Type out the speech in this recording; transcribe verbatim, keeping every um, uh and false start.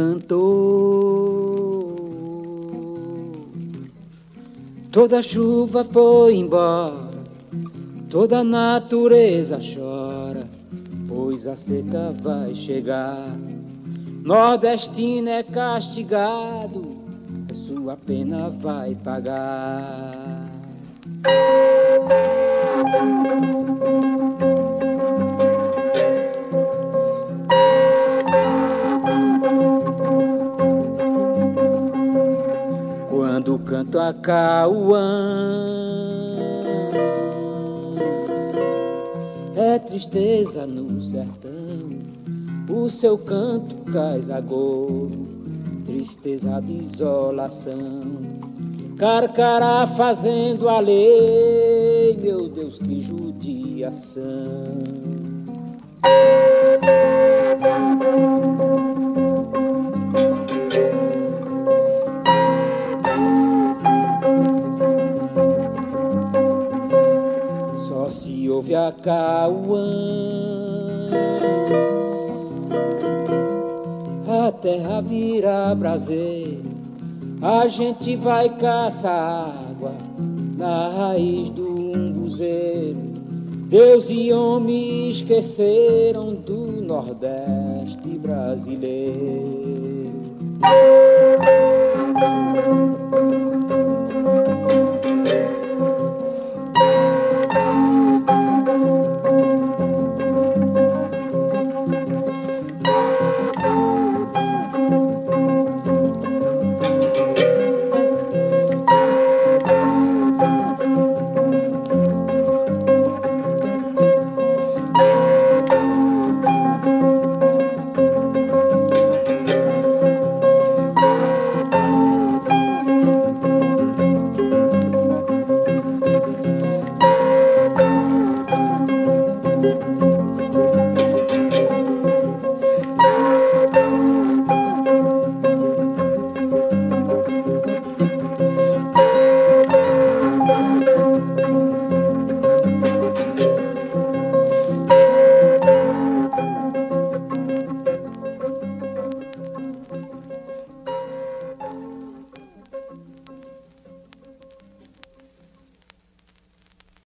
cantou. Toda chuva foi embora, toda a natureza chora, pois a seca vai chegar. Nordestino é castigado, a sua pena vai pagar. Quando canto a Cauã, é tristeza no sertão, o seu canto cais agouro, tristeza de isolação. Carcará fazendo a lei, meu Deus, que judiação. Só se ouve a Cauã, a terra vira braseiro, a gente vai caçar água na raiz do umbuzeiro. Deus e homem esqueceram do Nordeste brasileiro.